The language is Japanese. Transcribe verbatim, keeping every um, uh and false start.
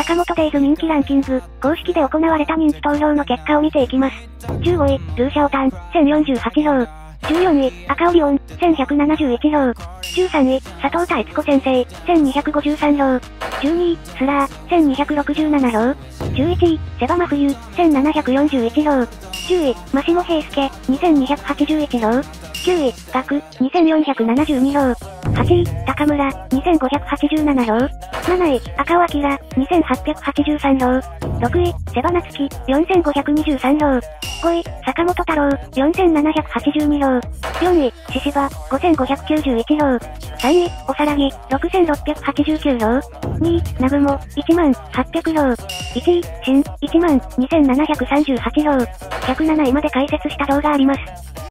坂本デイズ人気ランキング、公式で行われた人気投票の結果を見ていきます。じゅうごい、ルーシャオタン、せんよんじゅうはちひょう。じゅうよんい、赤オリオン、せんひゃくななじゅういちひょう。じゅうさんい、佐藤太津子先生、せんにひゃくごじゅうさんひょう。じゅうにい、スラー、せんにひゃくろくじゅうななひょう。じゅういちい、セバマフユ、せんななひゃくよんじゅういちひょう。じゅうい、マシモヘイスケ、にせんにひゃくはちじゅういちひょう。きゅうい、ガク、にせんよんひゃくななじゅうにひょう。はちい、高村、にせんごひゃくはちじゅうななひょう。なない、赤尾明、にせんはっぴゃくはちじゅうさんひょう。ろくい、セバナツキ、よんせんごひゃくにじゅうさんひょう。ごい、坂本太郎、よんせんななひゃくはちじゅうにひょう。よんい、シシバ、ごせんごひゃくきゅうじゅういちひょう。さんい、おさらぎ、ろくせんろっぴゃくはちじゅうきゅうひょう。にい、ナグモ、いちまんはっぴゃくひょう。いちい、シン、いちまんにせんななひゃくさんじゅうはちひょう。ひゃくなないまで解説した動画あります。